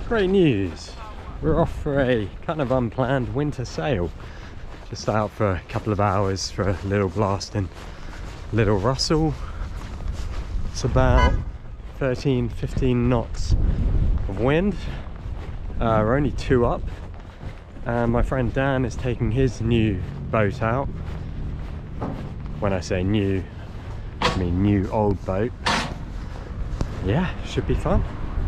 Great news! We're off for a kind of unplanned winter sail. Just out for a couple of hours for a little blast in Little Russell. It's about 13-15 knots of wind. We're only 2 up, and my friend Dan is taking his new boat out. When I say new, I mean new old boat. Yeah, should be fun.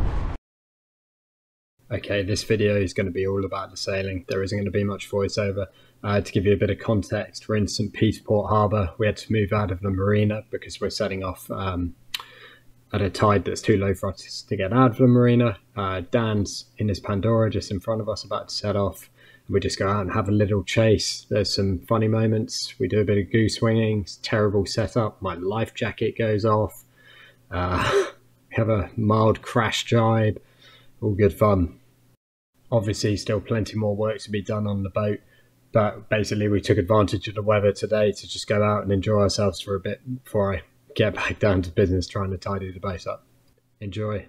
Okay, this video is going to be all about the sailing. There isn't going to be much voiceover. To give you a bit of context, we're in St. Peter Port Harbour. We had to move out of the marina because we're setting off at a tide that's too low for us to get out of the marina. Dan's in his Pandora just in front of us, about to set off. We just go out and have a little chase. There's some funny moments. We do a bit of goosewinging. It's terrible setup. My life jacket goes off. We have a mild crash jibe. All good fun. Obviously, still plenty more work to be done on the boat, but basically we took advantage of the weather today to just go out and enjoy ourselves for a bit before I get back down to business trying to tidy the boat up. Enjoy.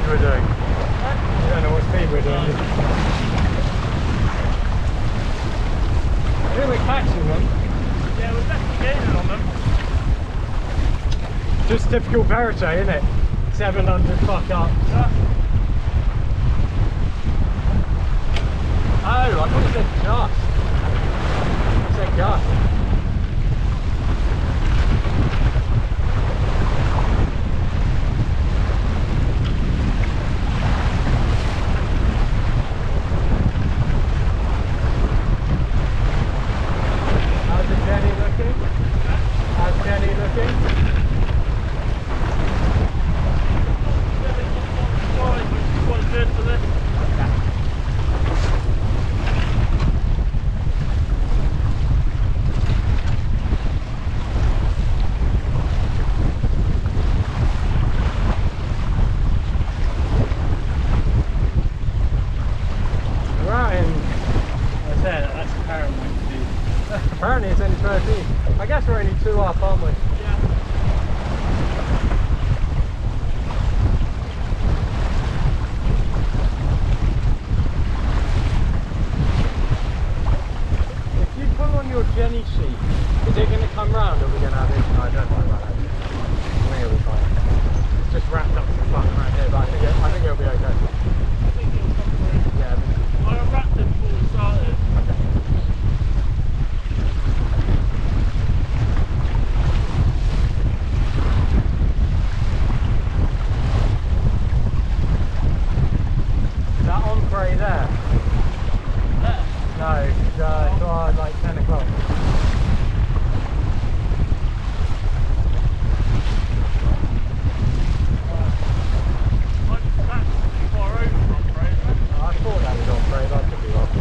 we're doing. You don't know what speed we're doing. I think we're catching them. Yeah, we're definitely gaining on them. Just typical Verite, isn't it? 700 fuck up. Yeah. Oh, I thought you said just. You said gust. How's the Jenny looking? How's Jenny looking? What's good for this? Apparently it's only 13. I guess we're only 2 up, aren't we? Yeah. If you pull on your Jenny sheet, is it going to come round or are we going to have it? No, I don't know about that. I think it'll be fine. It's just wrapped up to the front right here, but I think it'll be okay. I think it'll come through. Yeah. I wrapped it before we started. Okay. There. There? No, like 10 o'clock. That's too far over from Fraser. I thought that was on Fraser, I could be wrong.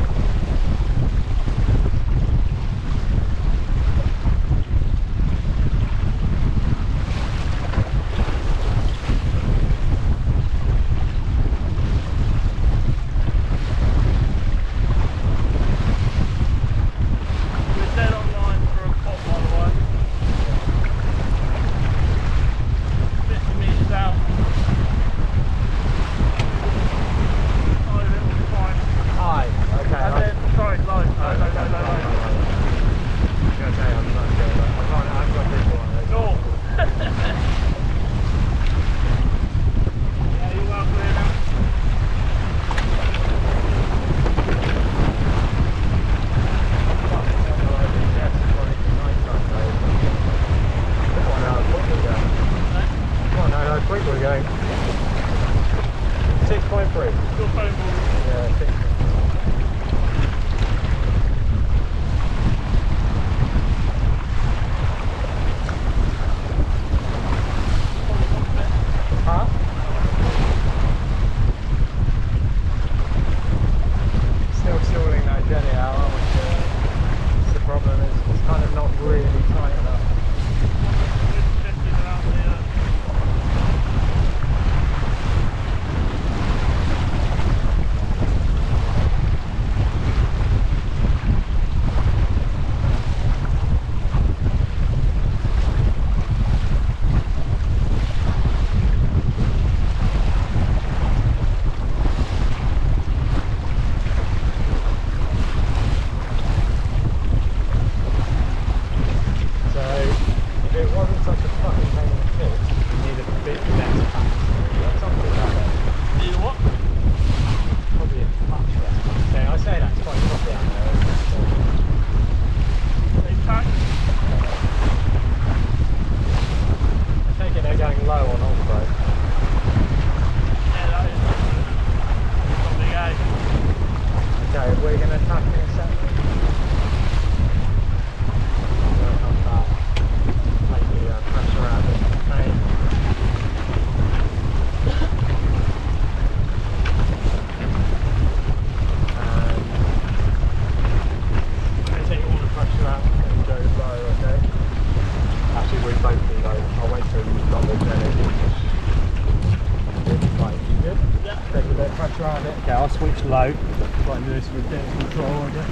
Switch low, like this with depth control, I guess.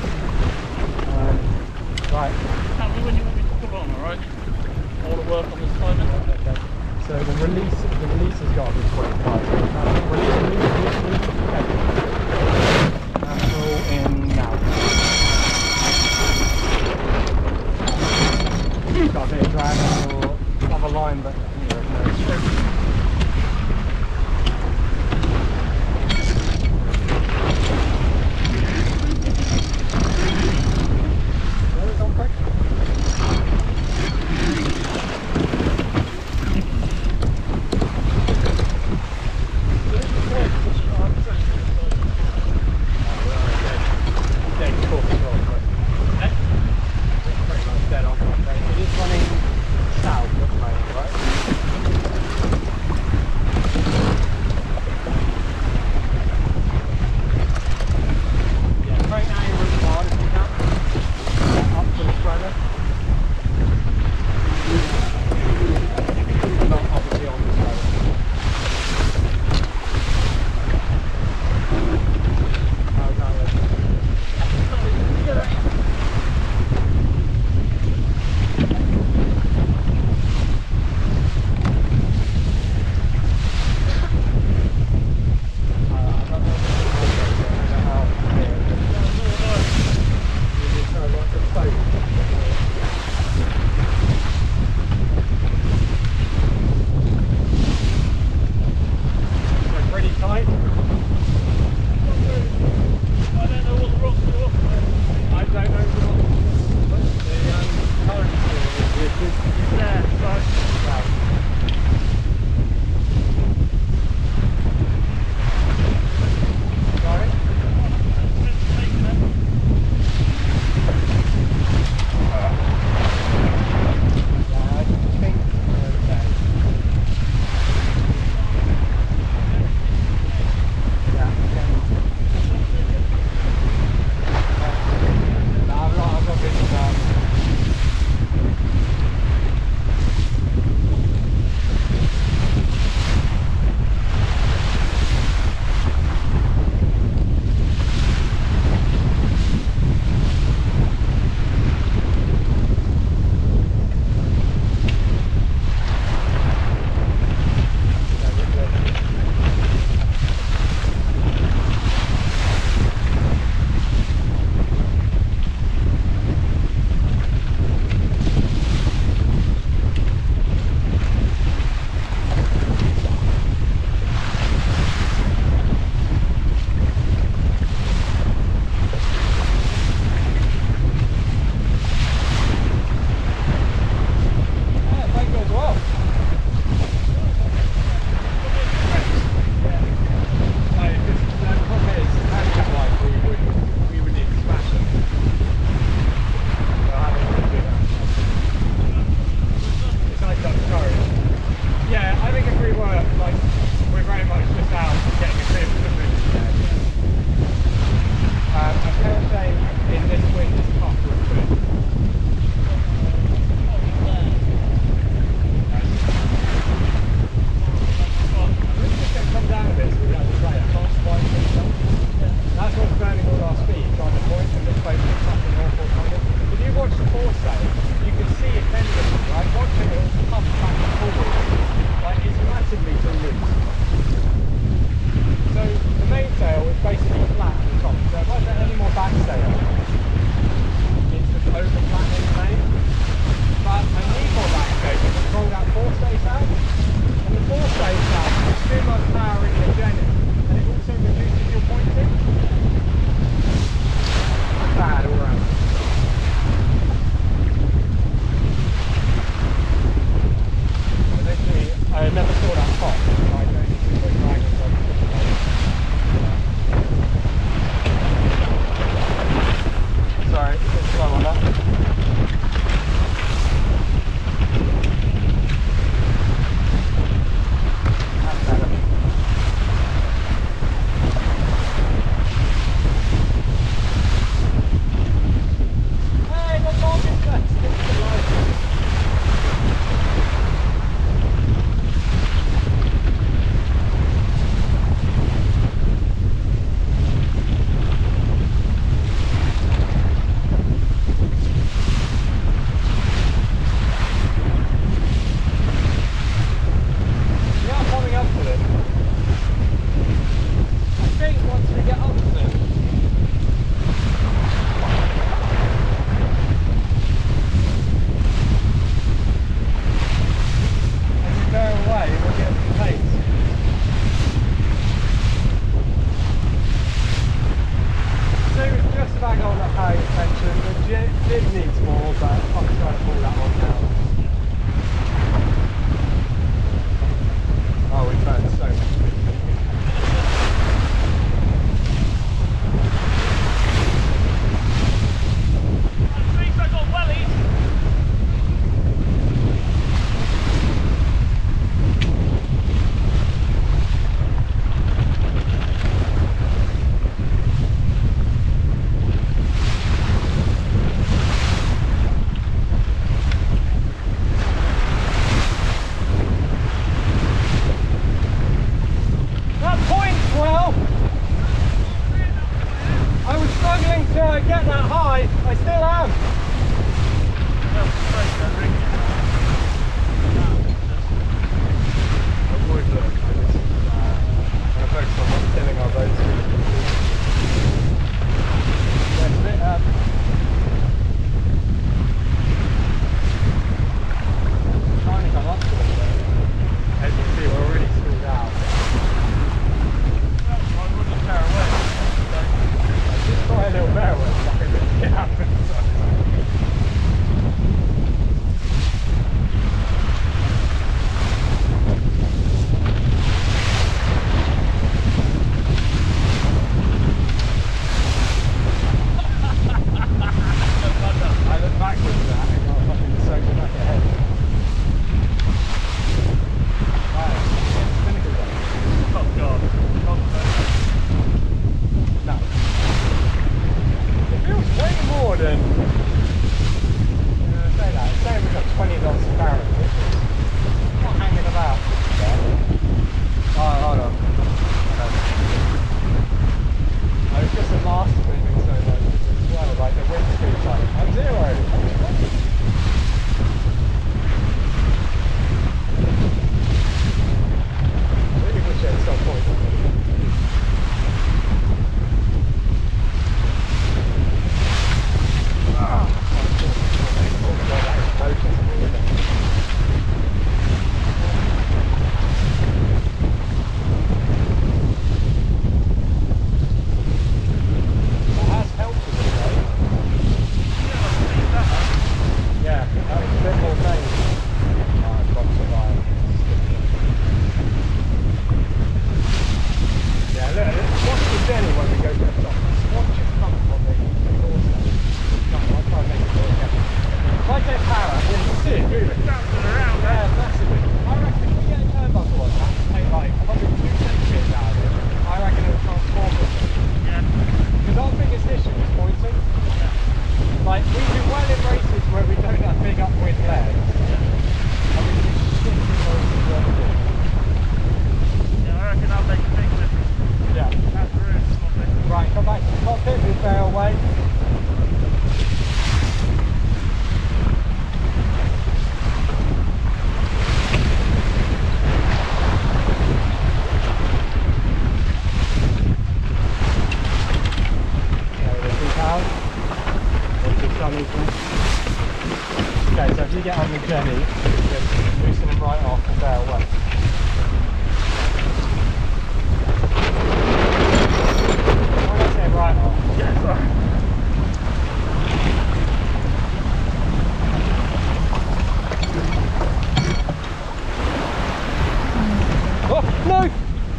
Right. Tell me when you want me to come on, alright? I want to work on this timing. Okay. So the release has got to be 25. Release. And pull in now. Got a bit of drag on your other line, but there's no stroke.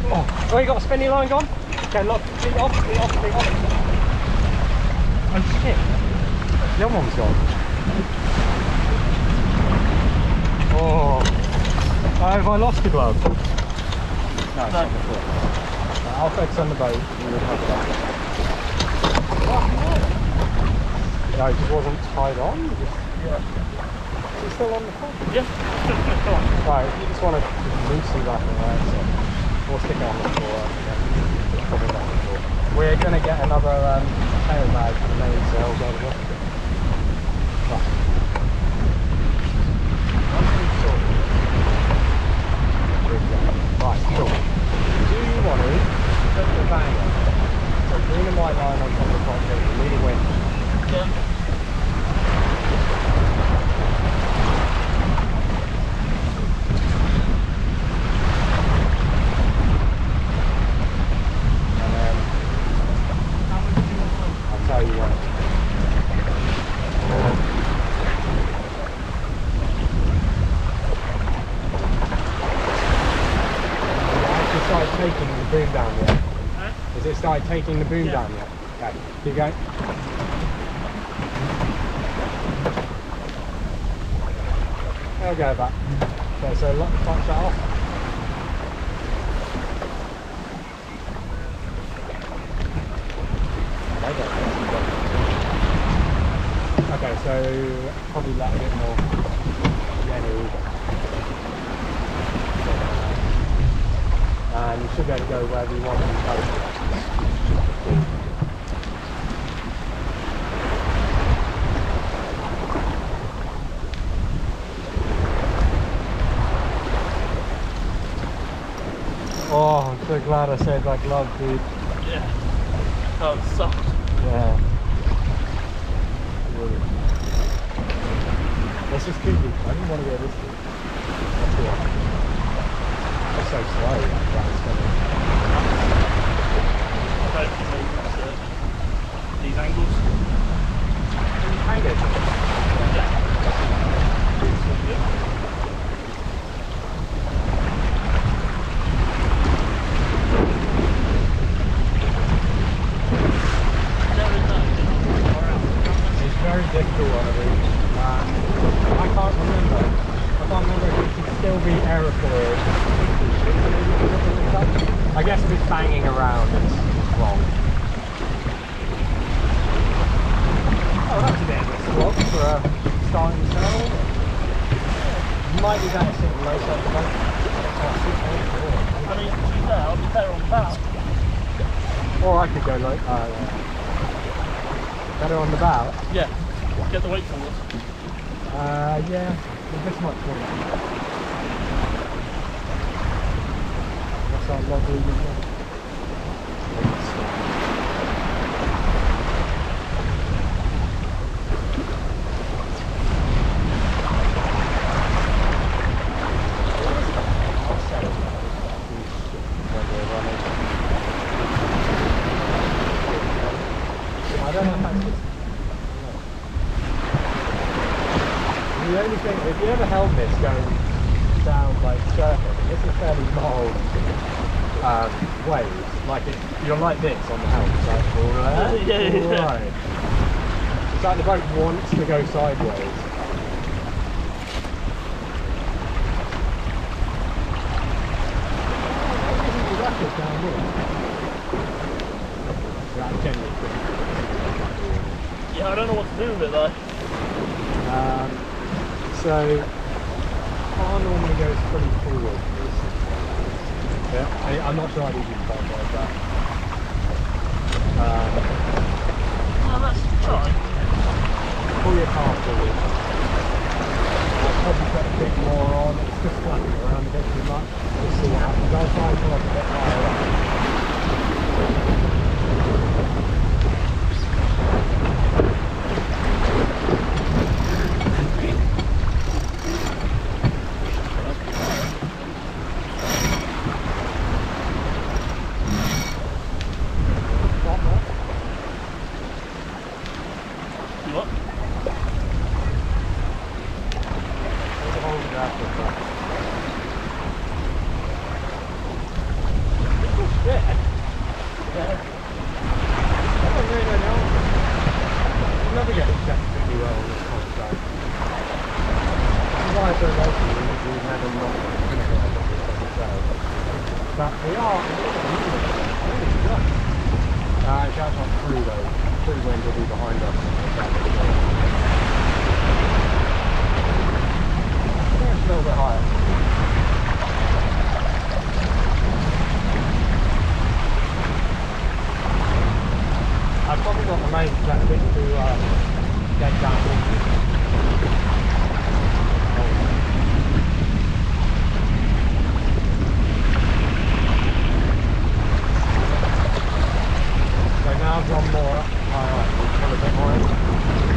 Oh, you got a spinny line gone? Okay, look, feet off, feet off, feet off. Oh shit. The other one's gone. Oh. Have I lost the glove? No, it's not the foot. I'll focus on the boat and we'll cover that. No, it just wasn't tied on? Yeah. Is it still on the foot? Yeah, still kind of on. Right, you just want to loosen that in there, so we'll stick it on the floor. Probably not the floor. We're going to get another tail bag for the main sail, don't we? Right, cool. Do you want to put the bang on? So green and white line on top of the cockpit, you need a winch. Yeah. And then How much do you want? I'll tell you what. Started taking the boom down yet? Huh? Has it started taking the boom Yeah. down yet? Okay, keep going. I'll go back. Okay, so lock the clutch that off. Okay, so probably let a bit more yellow. And you should be able to go wherever you want in the boat. Oh, I'm so glad I saved that glove, dude. Yeah. Oh, it sucked. Yeah. Really. Let's just keep it. I didn't want to go this way. That's cool. That's so slow. That's I don't think these angles. hang it. Yeah. It's very difficult on a reach. I can't remember. I can't remember if it can still be aerofoil. I guess if it's banging around, it's wrong. Oh, that's a bit of a slog for a starting sail. Might be better sitting low side the boat. I mean, to be fair, I'll be better on the bow. Or I could go like better on the bow. Yeah. Get the weight forward. Yeah, this much more. What's that lovely thing? I don't know if that's just... The only thing, if you ever held this going down like surfing, this is fairly mild waves. Like you're like this on the helm. It's like, alright, Yeah. alright. It's like the boat wants to go sideways. Down here. That generally Yeah, I don't know what to do with it though. so R normally goes pretty forward. Yeah, I'm not sure I'd even find like that. Oh, that's alright. Pull your car forward. I'll probably put a bit more on. It's just flapping around a bit too much. We'll see what happens. I'll try and pull up a bit higher up. What? But we are. It's out on through though. Through wind will be behind us. I think it's a little bit higher. I've probably got the main set a bit to get down. So now I've gone more up. Alright, we'll pull a bit more in.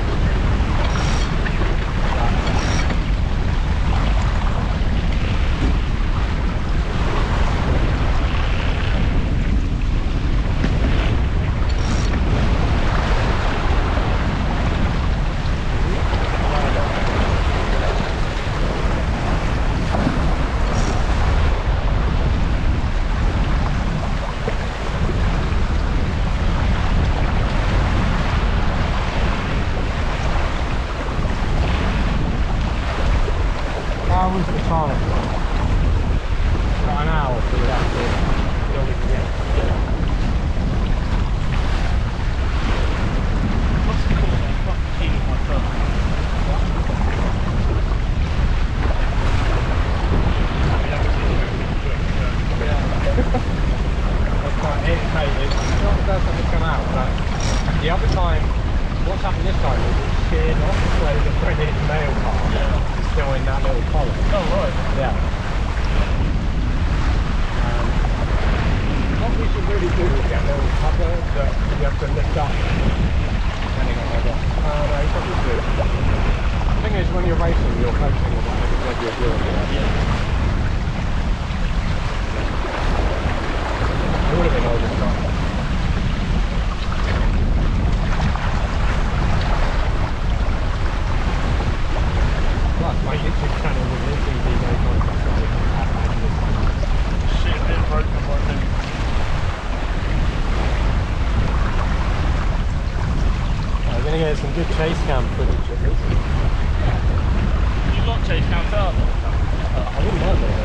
Some good chase cam footage of this. You've got chase cams out there? I wouldn't mind that.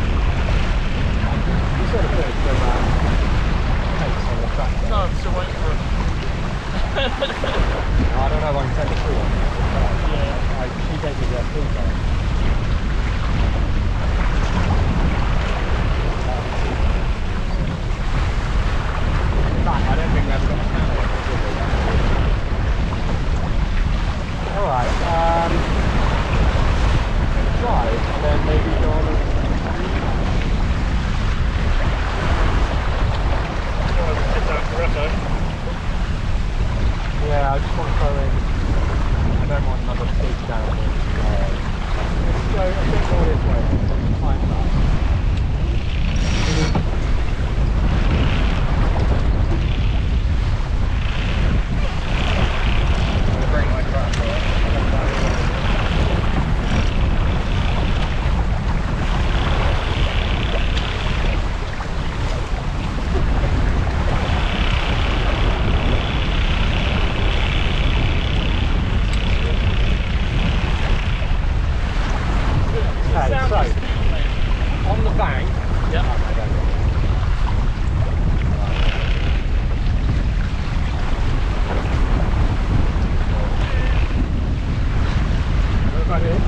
You sort of put some takes on the track there. No, I'm still waiting for it. I don't know if I can take it through one. Yeah. She gave me the full time. In fact, I don't think that's got a camera. Alright, drive and then maybe go on yeah, I just want to throw in, I don't want another big downhill. Let's go a bit more this way, climb that. I'm going to bring my crap for on the bank. Yeah. What about it?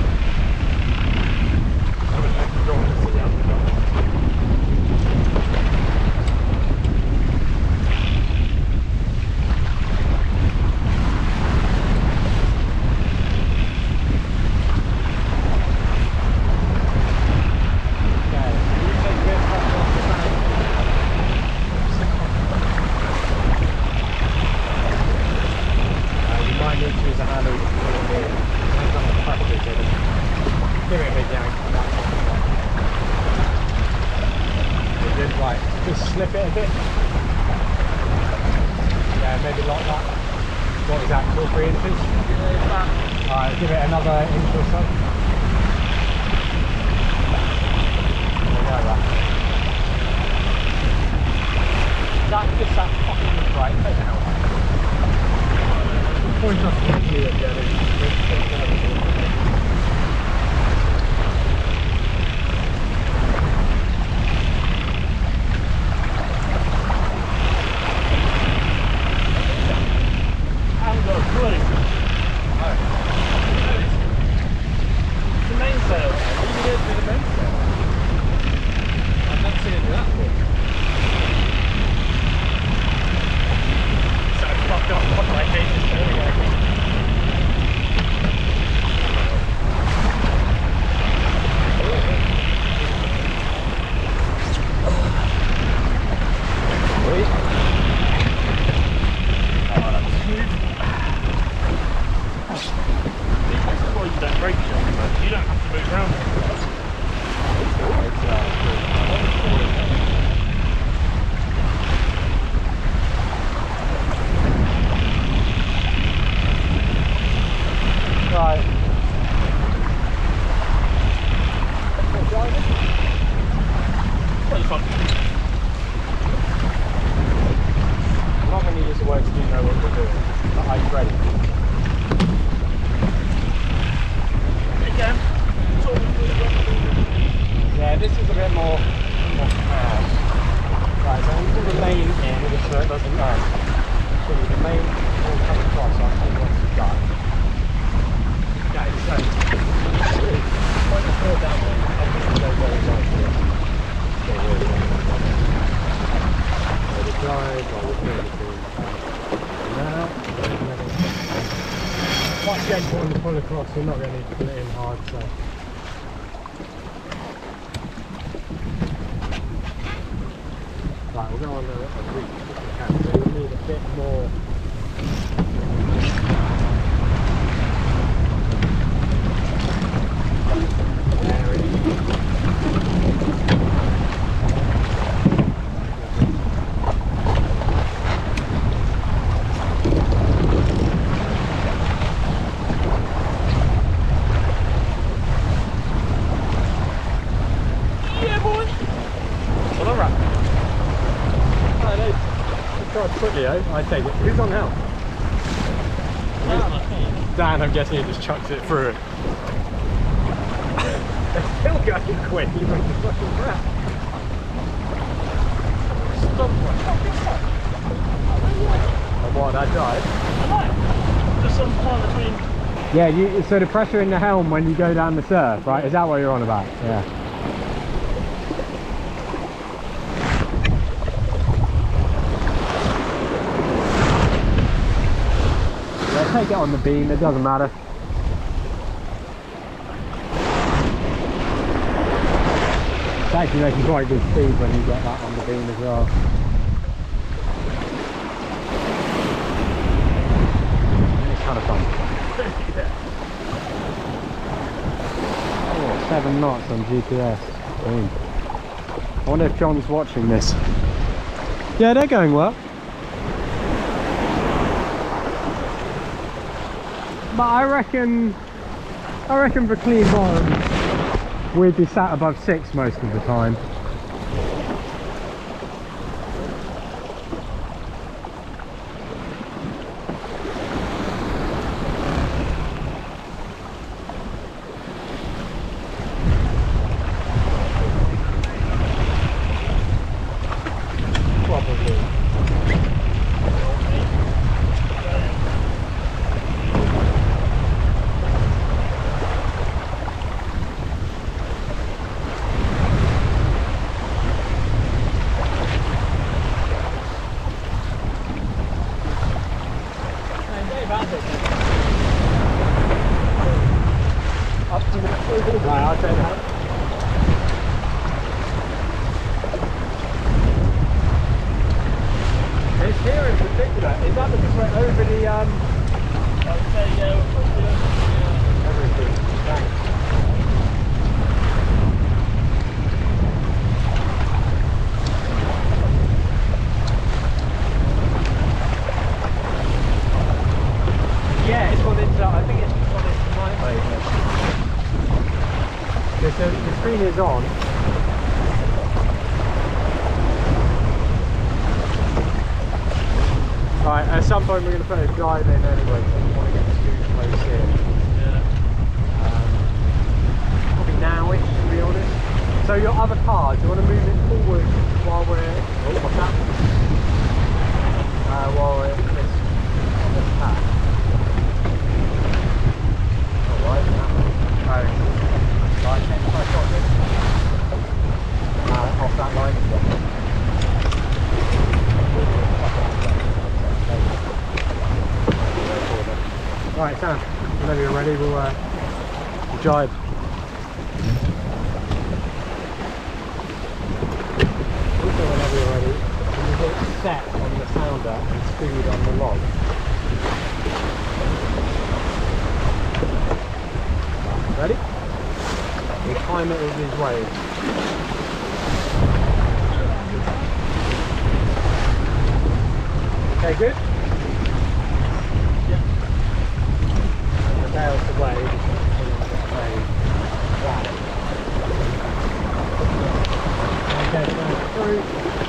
Just slip it a bit. Yeah, maybe like that. What is that, 2 or 3 inches? Yeah, alright, give it another inch or so. There we go, that. That just that fucking right, take it out. Point us to you again. I'm not going to use the words you know what we're doing, but are you ready? Again, Yeah, this is a bit more calm. Right, so I'm going to put the main in so it doesn't so the main will come across, so I'll tell you what to got. Okay, so point the foot down there, I'm going to go very light here. So really let it drive while we're doing the thing. Now, quite gentle on the pull across, so you're not going to need to pull it in hard. So. Right, we'll go on a reach if we can, so we need a bit more. There it is. yeah, boy. Well, alright. Quickly, I take it. Who's on now? I think. Dan, I'm guessing he just chucks it through it. They're still going quick, you make the fucking crap. Stop. And what, that drive? I know. Just some time between. Yeah, so the pressure in the helm when you go down the surf, right? Is that what you're on about? Yeah. Take it on the beam, it doesn't matter. It's actually making quite good speed when you get that on the beam as well. It's kind of fun. Oh, 7 knots on GPS. Boom. I wonder if John's watching this. Yeah, they're going well. But I reckon for clean bottoms we'd be sat above 6 most of the time. Probably. Up to the right, I'll take that. This here in particular, is that because we're over the I would say, yeah, we're probably everything? Thanks. Yeah, it's on into, I think it's on into night mode. So the screen is on. Right, at some point we're going to put a drive in anyway, so we want to get too close here. yeah. Probably nowish, to be honest. So your other car, do you want to move it forward while we're... Oh, what's that? While we're on this path. Alright, right, next time I got this. Off that line again. Right, Sam, whenever you're ready, we'll jibe. Also, whenever you're ready, you hit set on the sounder and speed on the log. Ready? We'll time it with these waves. Okay, good? Yeah. And the nail's the wave, okay, so through.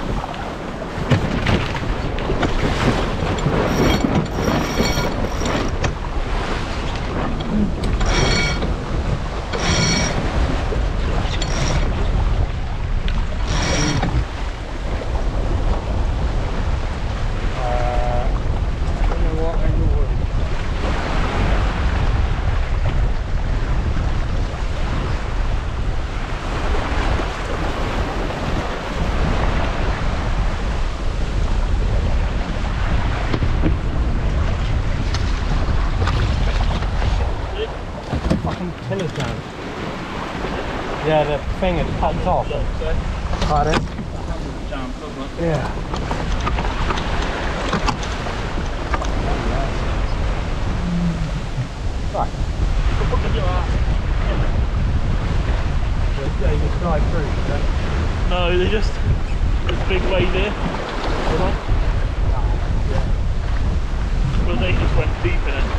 Pillars down. Yeah, the thing had popped off. Pardon? Yeah. Right. Yeah, you just drive through, yeah? No, they're just there's a big wave here. Hold on. Yeah. Well, they just went deep in it.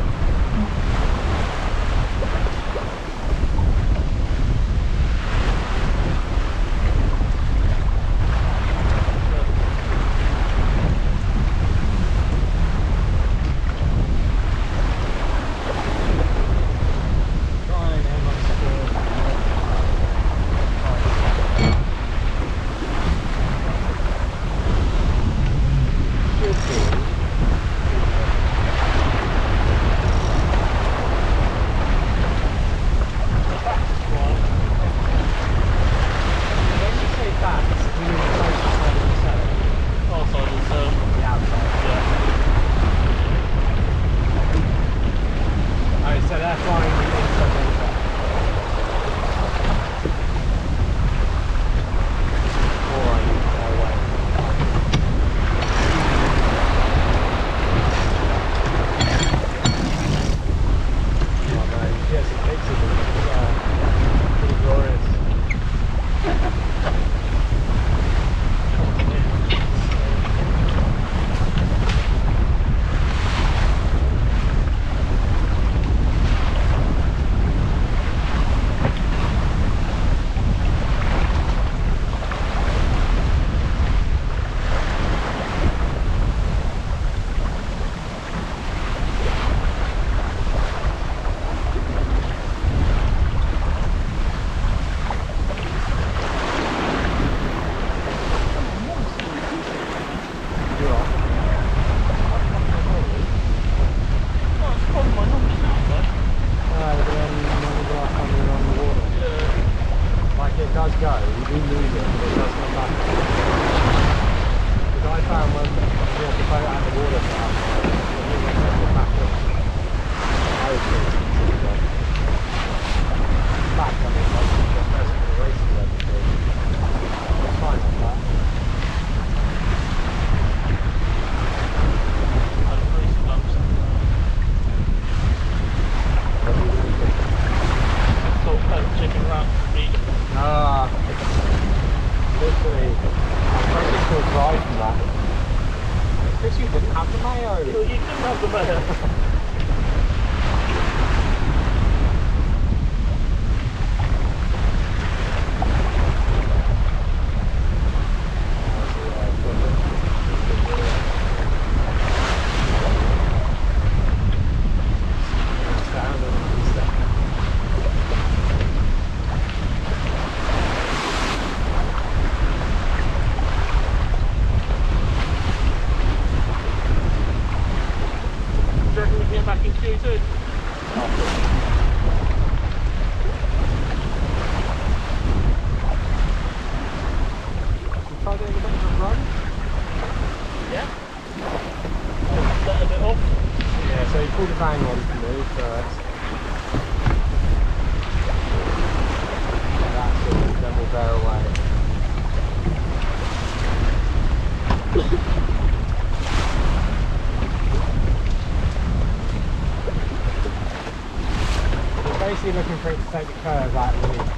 Basically looking for it to take the curve out of the reach.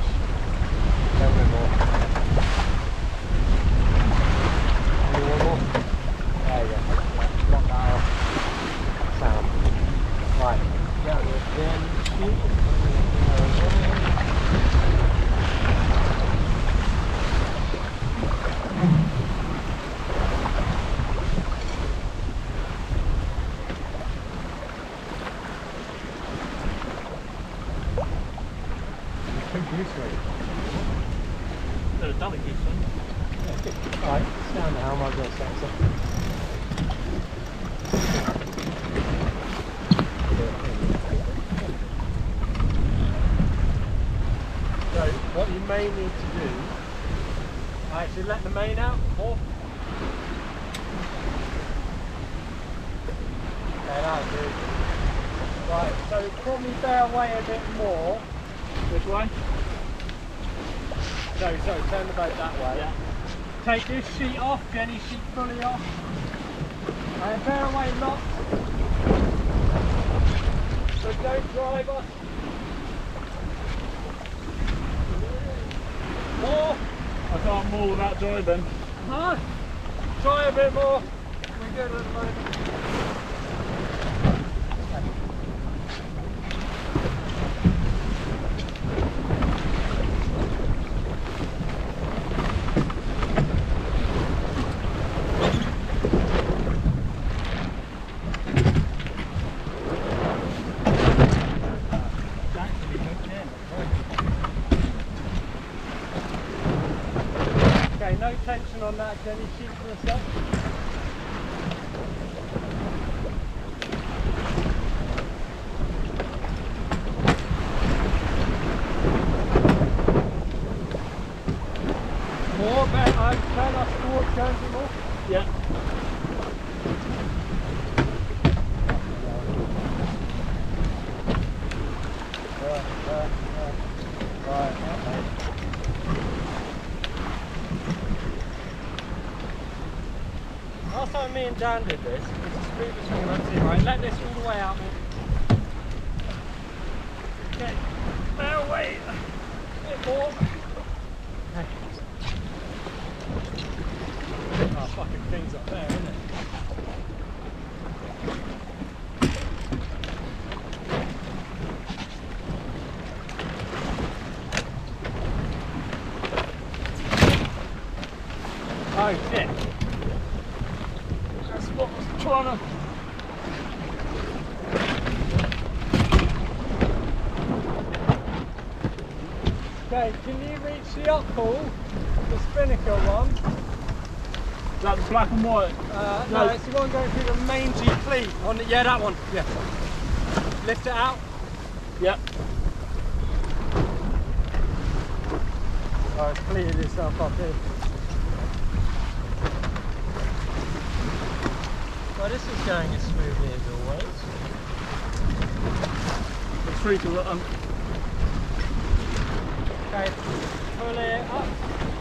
A little bit more. Maybe one more. There you go. Got that off. Sound. Right. Go again. Alright, stand now, I might go sensor. So, what you may need to do, actually let the main out more. Okay, that'll do. Right, so probably bear away a bit more. Which way? No, sorry, turn the boat that way. Yeah. Take this sheet off, Jenny's sheet fully off. And bear away lots. So don't drive us. More. I can't more without driving. Huh? Try a bit more. We're good at the moment. Okay, no tension on that Jenny sheet for a sec. More, turn us towards Guernsey more. Yeah. Right, okay. Last time me and Dan did this, it's a scuba swing, that's it, right? Let this all the way out, mate. Okay, bear away a bit more. Okay. Oh, fucking thing's up there, isn't it? Oh shit. That's what I was trying to... Okay, can you reach the up pull? The spinnaker one? Is that the black and white? No, it's the one going through the mangy cleat. On the, yeah, that one. Yeah. Lift it out. Yep. Oh, it's cleared itself up here. Well, this is going as smoothly as always. It's free to look. Okay, pull it up.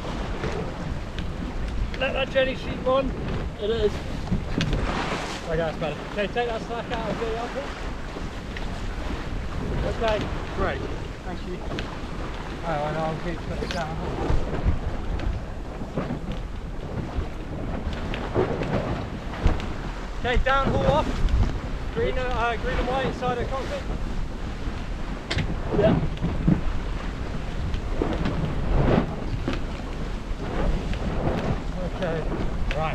Let that Jenny sheet run. It is. Okay, that's better. Okay, take that slack out of the upper. Okay, great. Thank you. Oh, and I'll keep putting it down. Okay, downhaul off. Green and white inside the cockpit. Yeah. Okay, right.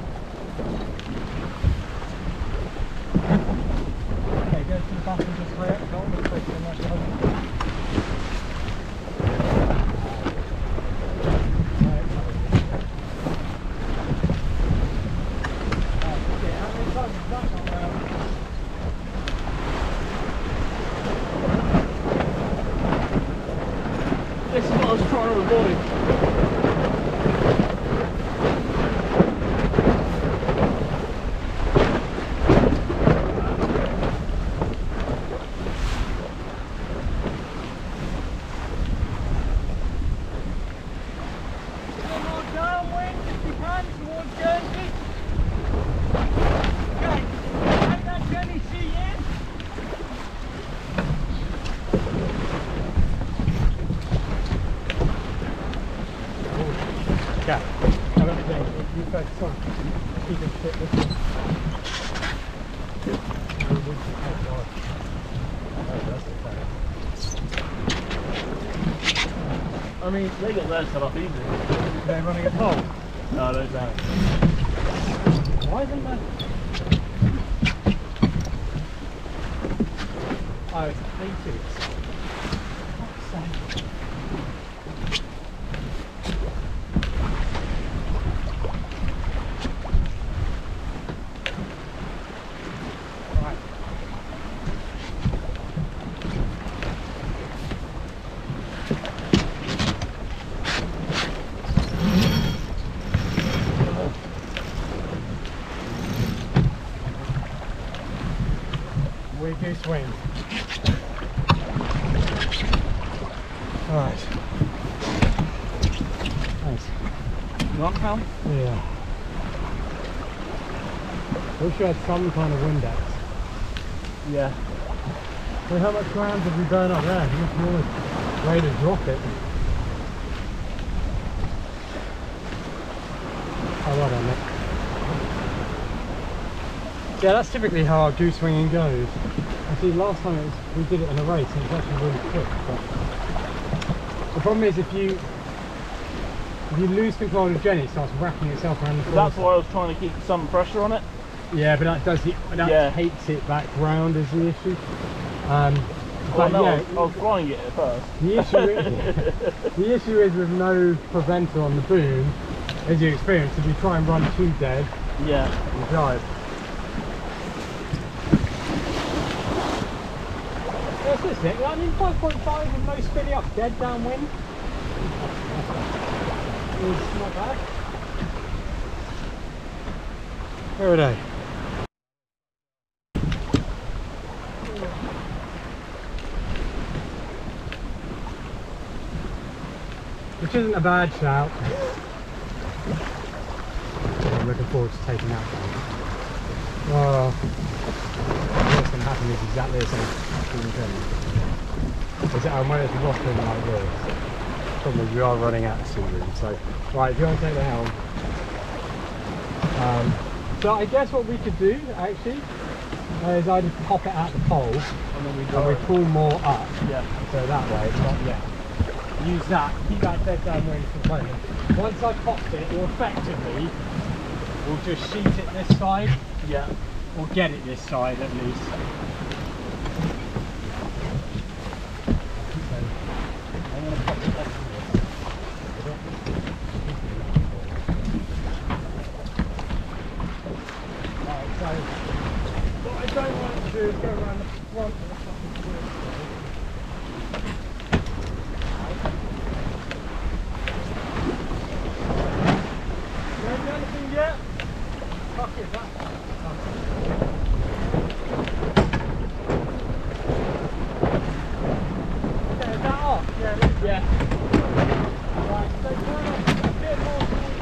Okay, go to the back and just lay it. Don't look quick in that one. This is what I was trying to avoid. Yeah, I don't think you guys saw keep it fit with me. I mean, they get their set up easy. They're running at home. No, they don't. Why isn't there? Oh, it's painted. Fuck's sake. we're goosewings. Alright. Thanks. You want some? Yeah. Wish we had some kind of Windex. Yeah. Well, how much ground did we burn up there? Much more way to drop it. Oh, well done, Nick. Yeah, that's typically how our goose winging goes. Actually, last time we did it in a race and it was actually really quick. But the problem is if you lose control of Jenny, it starts wrapping itself around the floor. That's why I was trying to keep some pressure on it. Yeah, but that takes it back round is the issue. Well, no, yeah, I was flying it at first. The issue is with no preventer on the boom, as you experience, if you try and run too dead, yeah, you dive. What's this, Nick? I mean, 5.5 with no spinning up, dead downwind. It's not bad. Where are they? Which isn't a bad shout. I'm looking forward to taking that down. Oh, what's going to happen is exactly the same. And when it's rocking like this, probably we are running out of sea room. So, right, if you want to take the helm. So I guess what we could do actually is I'd pop it at the pole and then we pull more up. Yeah. So that way, not yet. Use that, keep that dead downwind for the moment. Once I popped it, we'll effectively, we'll just shoot it this side. Yeah. Or get it this side at least. So, I'm going to pop it off Right, so what I don't want to do is go around the front of the fucking wheel. Yeah. Fuck it, that. Okay, is that off? Yeah, yeah. Right, so turn off a bit more towards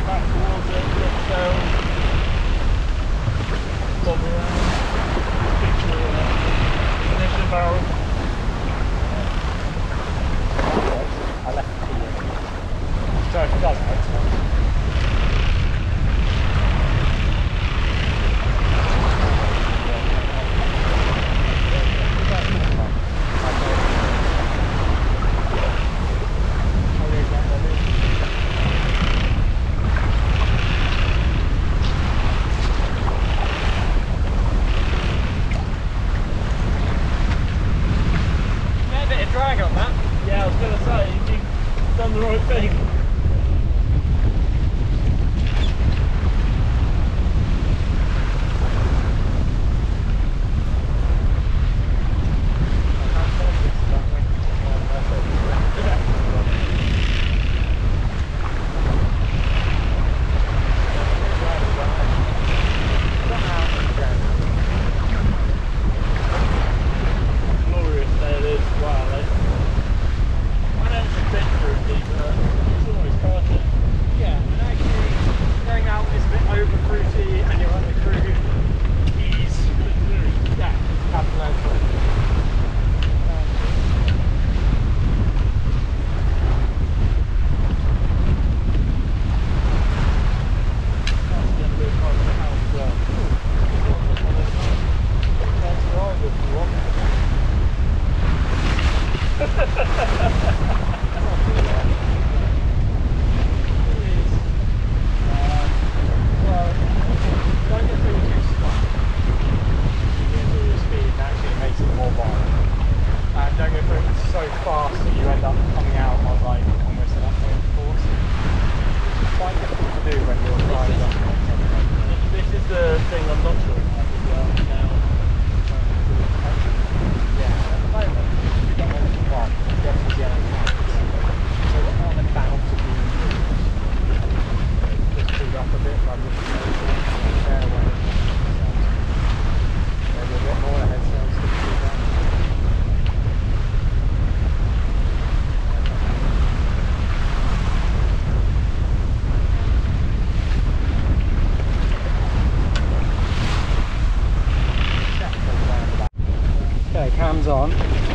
back towards it, get sails, bob around, fix your ignition barrel. I left the key in. So if it does make sense. Drag on that. Yeah, I was going to say, you've done the right thing. Cams on.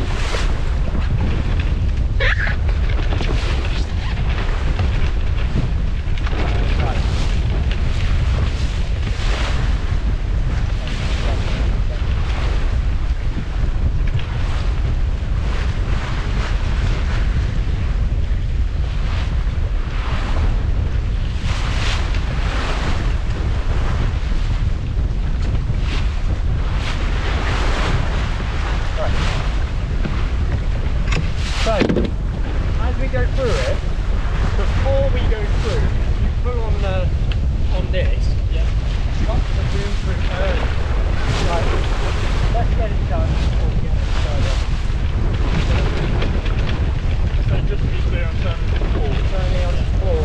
So, as we go through it, before we go through, you put on this, cut the boom through early. Like, let's get it done before we get it further. So just to be clear, I'm turning the floor. Turning on its floor.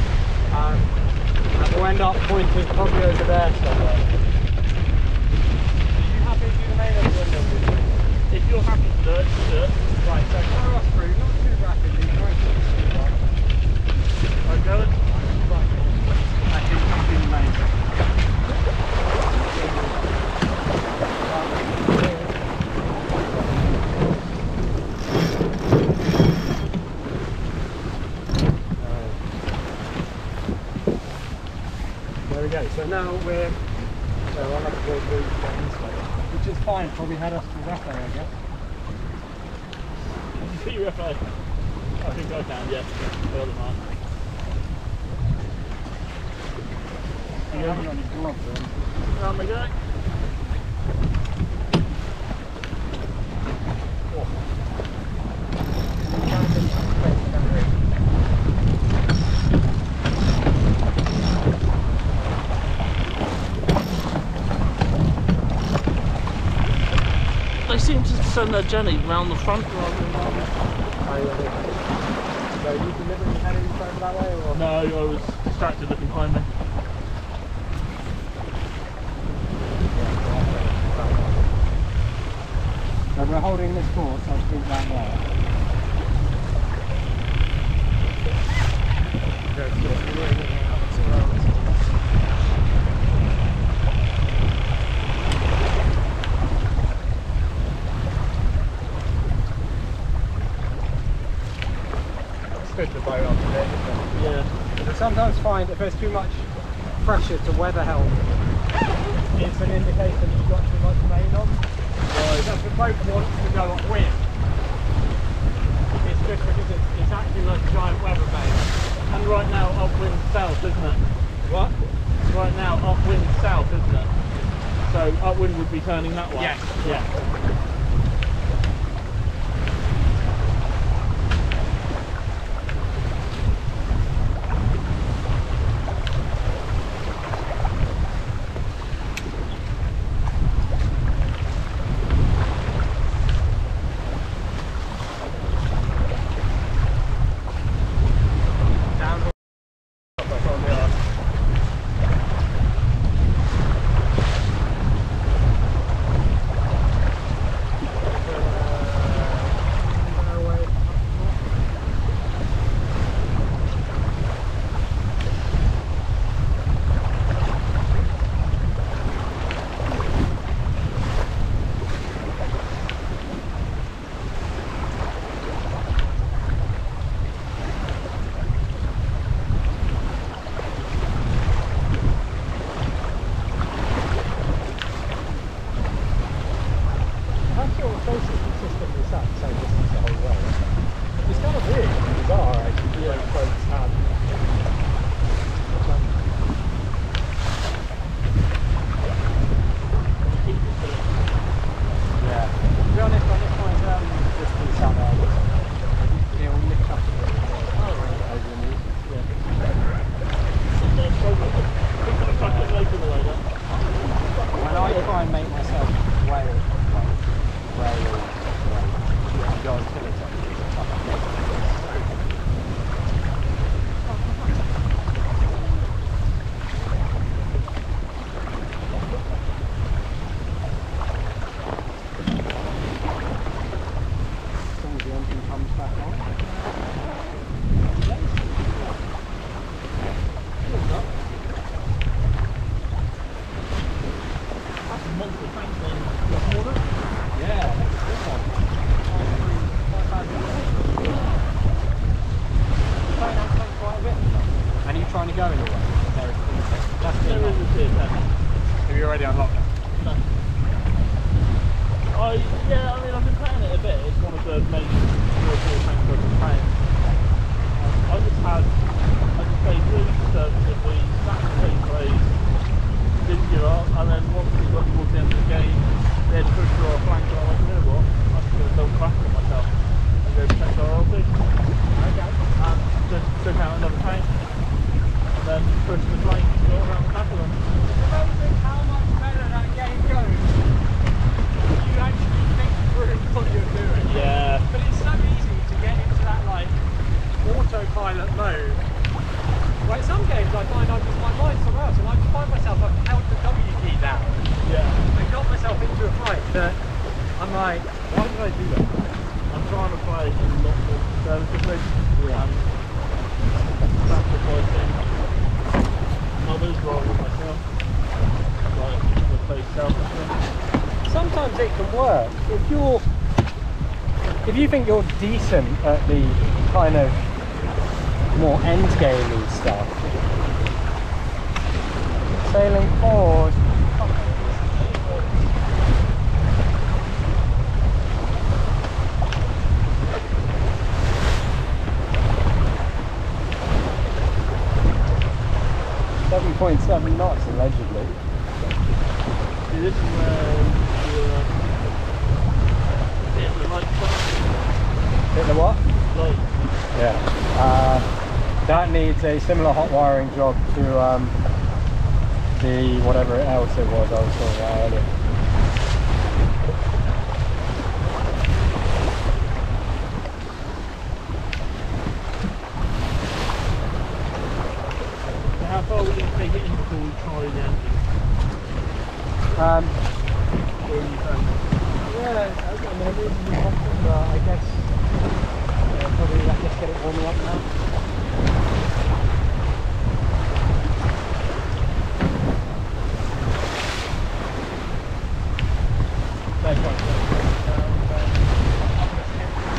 And we'll end up pointing probably over there somewhere. Are you happy to do the main of the window? If you're happy to do it, just do it. Right, so power us through, not too rapidly, try and keep it slow. Right, go it. Right, back in the main. There we go, so now we're on up to the boot which is fine, probably had us to wrap there, I guess. Can you UFO? I think I can, yeah. Further on. You haven't got any gloves on. Round we go. They seem to send their Jenny round the front rather than round the So you deliberately had it over that way, or? No, I was distracted looking behind me. So we're holding this course, I'll keep that there. Good, good. find if there's too much pressure to weather help, it's an indication that you've got too much main on. Right. So if the boat wants to go upwind, it's just because it's acting like a giant weather vane. And right now, upwind south, isn't it? What? Right now, upwind south, isn't it? So upwind would be turning that way. Yes. Yeah. Sometimes it can work if you think you're decent at the kind of more end gamey stuff. Sailing forward. 7.7 knots allegedly. See, this is where you're hitting the light stuff. Hit the what? Light. Yeah. That needs a similar hot wiring job to the whatever else it was I was talking about earlier. How far will you take it in before we try the engine? Or you found? Yeah, I mean, I'm reasonably confident, but I guess probably let's just get it warming up now.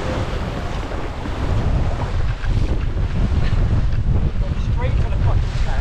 Straight to the fucking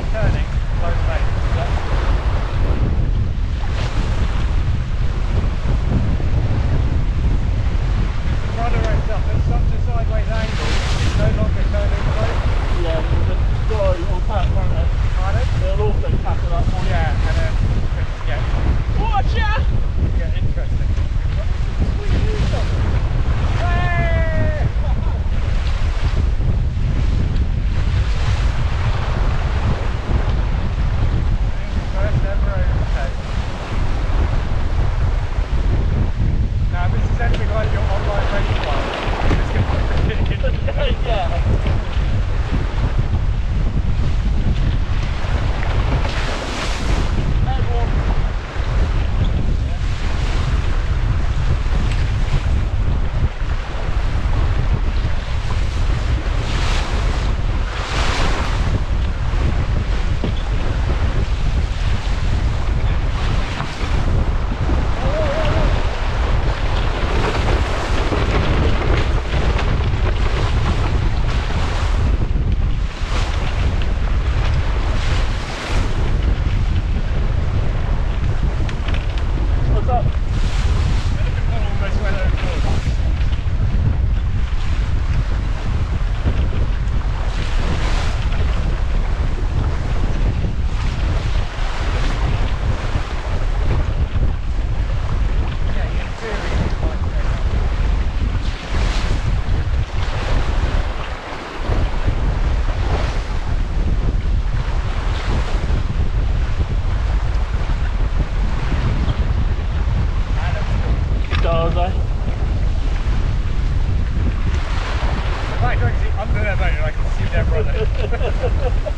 turning, low main. Rudder ends up at such a sideways angle, it's no longer turning slow. Yeah, the story will tap, won't it? Pardon? They'll also tap it up on you. Yeah, and then Watch ya! get interesting. First ever overtake. Now, this is anything like your online race one. It's going to be ridiculous. Yeah. Everyone. What's up? Almost went over. Does I? If I can see under their motor, I can see their brother.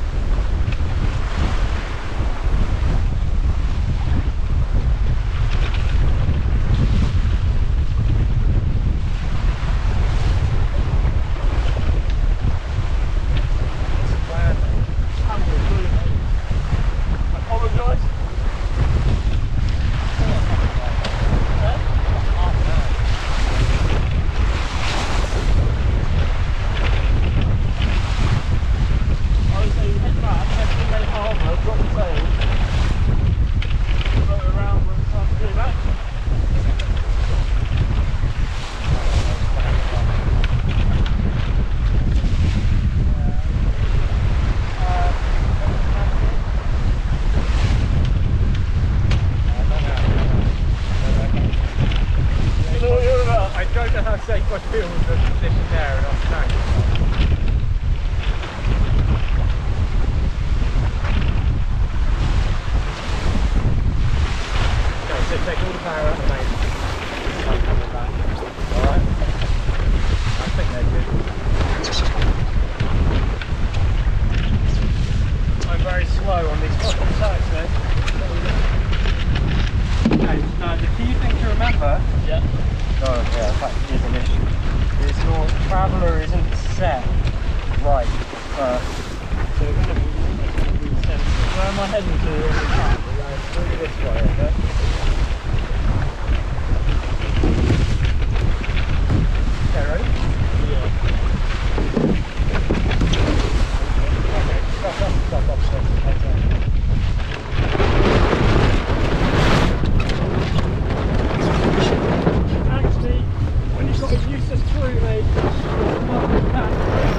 Apologise. I would say head back, head to main harbour, drop the sails, go around when it's time to go back. You know what you're about? I don't know how safe I feel with the position there and off track. Okay, so take all the power out of the main. I'm coming back. Alright. I think they're good. I'm very slow on these fucking tires, mate. Okay, now the key thing to remember. Yeah. Oh yeah, in fact it is an issue. Is your traveller isn't set right first. So we're going to be sensitive. Where am I heading to? We're going through this way, okay? Okay, ready? Yeah. Okay, stop. Heads up. Actually, when you've got a useless crew, mate, you're not back.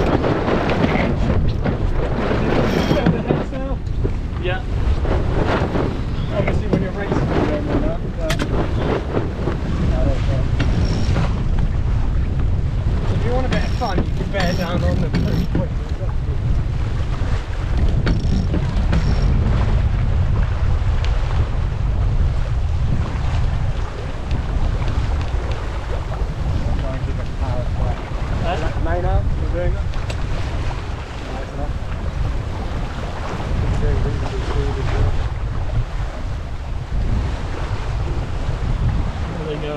Turn the heads now. Yeah. Obviously, when you're racing, you don't know that, but I don't care. If you want a bit of fun, you can bear down on them pretty quickly. Try and keep it powered correct. Main out, we're doing that. Nice enough. Very reasonably smooth as well. There you go.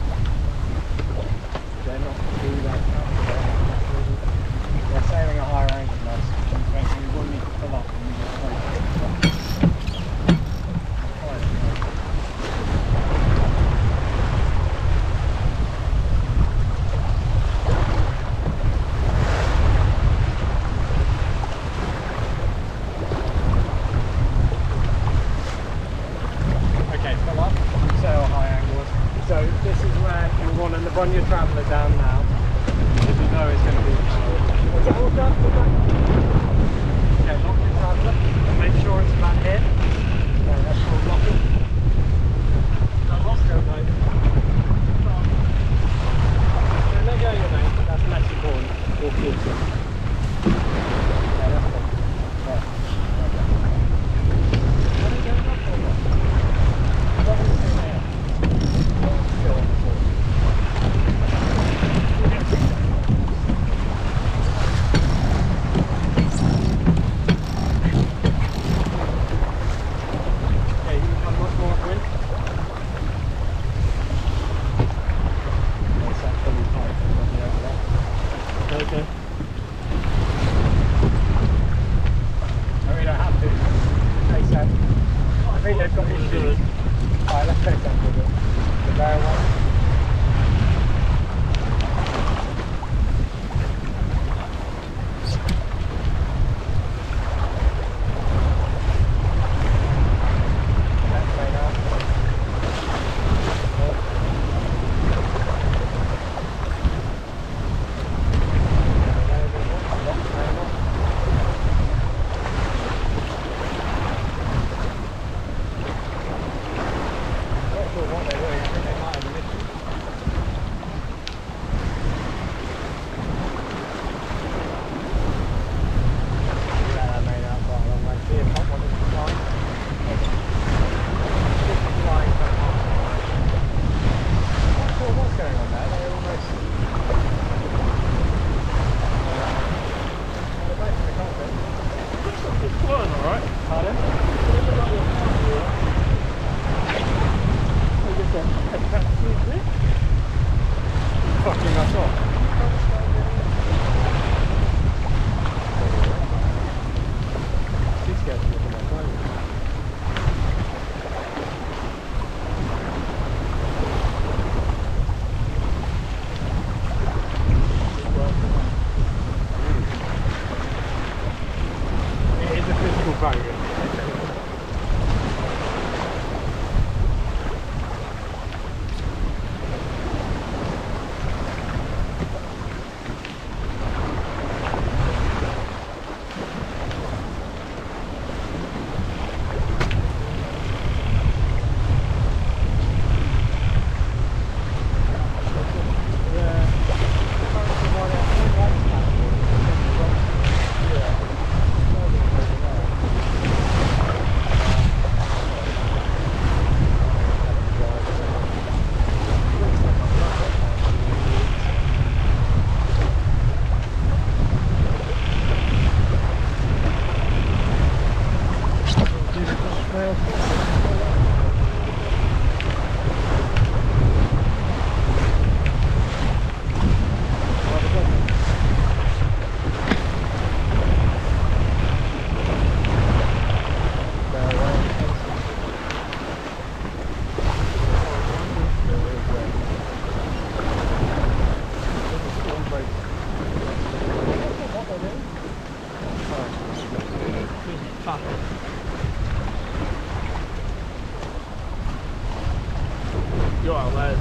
They're not too that they're sailing at higher angles now, so we will need to pull up and we get close. run your traveller down now, if you know it's going to be powered. Okay, hold on, hold on. Okay, lock your traveller and make sure it's about here. Okay, that's called locking. Now let's go, mate. So let go your mate, that's less important. We'll keep it. Yeah, that's good. Yeah. What are you going up for? What is it there? Still on the floor. Okay, you can come much more upwind. That's that fully tight. Over there. Okay. I mean, I have to. They said, I think they've got issues. Alright, let's take that with it. The bare one. Let's play now. Fucking us off. She's scared to look at my phone. It is a physical barrier. You're all right.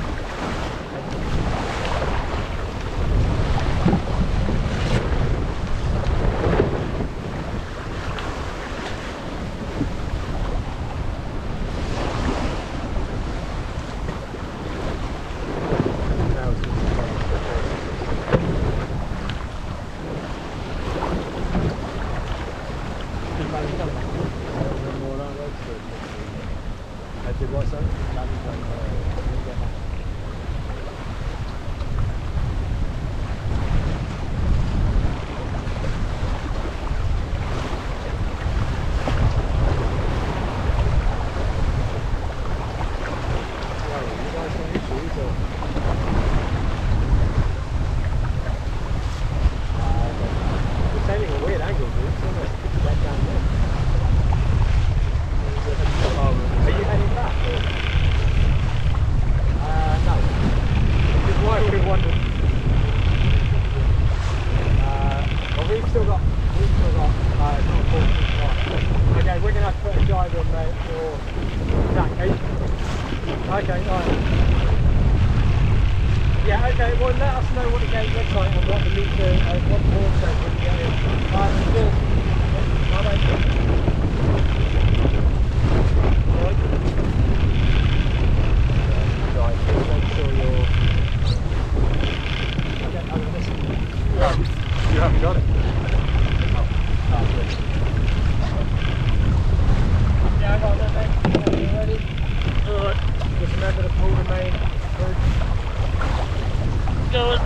Okay, all right. Yeah, okay, well let us know what the gate looks like and what the meter, what the board says when you get in. Good. Bye-bye. Right, just make sure you're... Okay, I'm going to listen. You haven't got it. Oh, good. Yeah, I got that, mate. Are you ready? Alright, Just remember to pull the main through. going.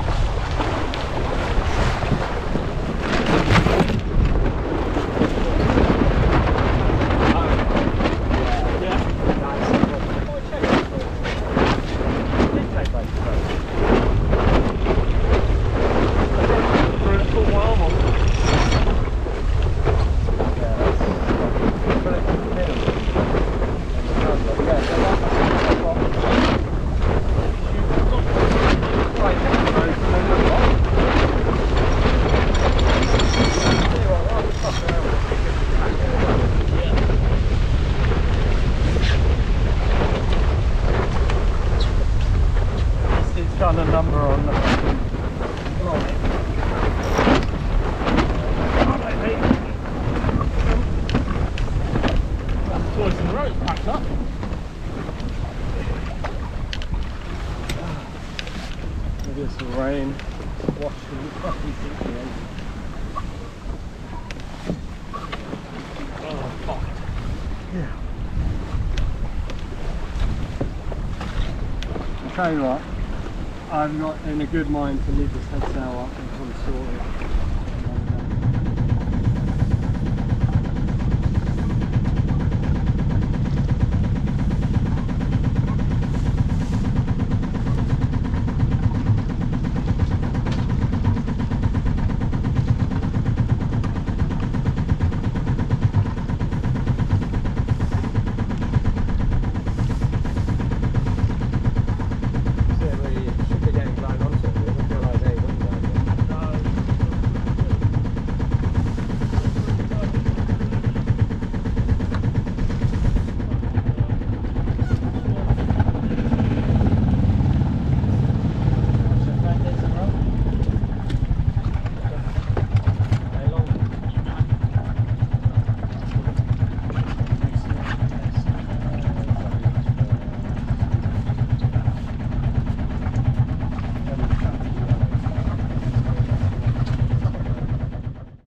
Got a number on the Toys and rope packed up. maybe it's the rain washing the fucking seat again. Oh, fuck. Yeah. I'll tell you what, I'm not in a good mind to leave this head sail up until we sort it.